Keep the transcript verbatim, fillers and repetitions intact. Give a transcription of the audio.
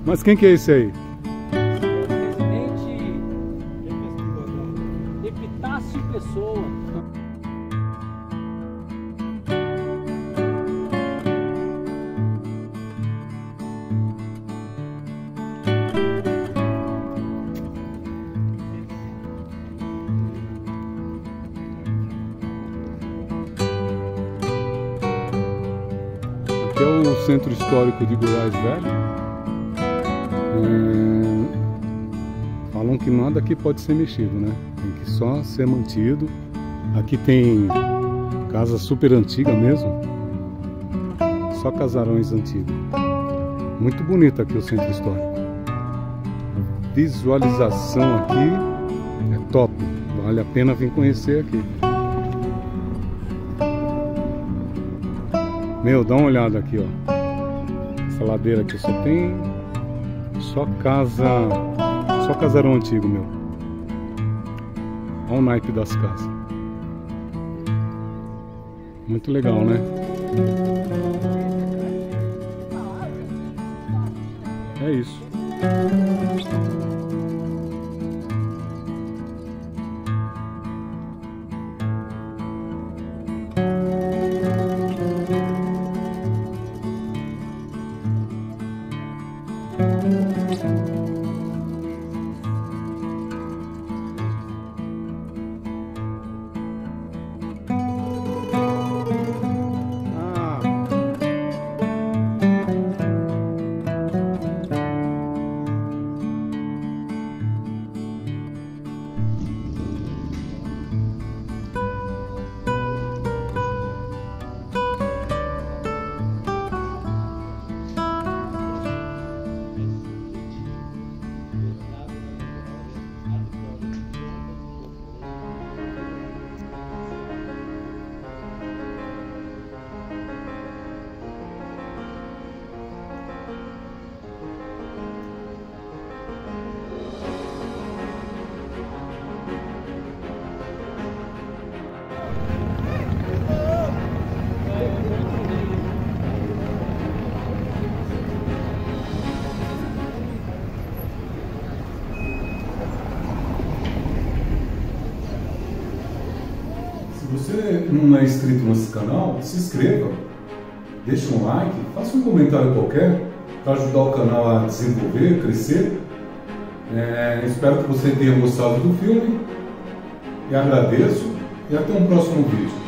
Mas quem que é esse aí? Presidente Epitácio Pessoa. Aqui é o Centro Histórico de Goiás Velho. É... Falam que nada aqui pode ser mexido, né? Tem que só ser mantido. Aqui tem casa super antiga mesmo. Só casarões antigos. Muito bonito aqui o Centro Histórico. A visualização aqui é top. Vale a pena vir conhecer aqui. Meu, dá uma olhada aqui, ó. Essa ladeira aqui só tem só casa, só casarão antigo, meu. Olha o naipe das casas. Muito legal, né? É isso. Se você não é inscrito nesse canal, se inscreva, deixa um like, faça um comentário qualquer para ajudar o canal a desenvolver, crescer. É, espero que você tenha gostado do filme e agradeço e até um próximo vídeo.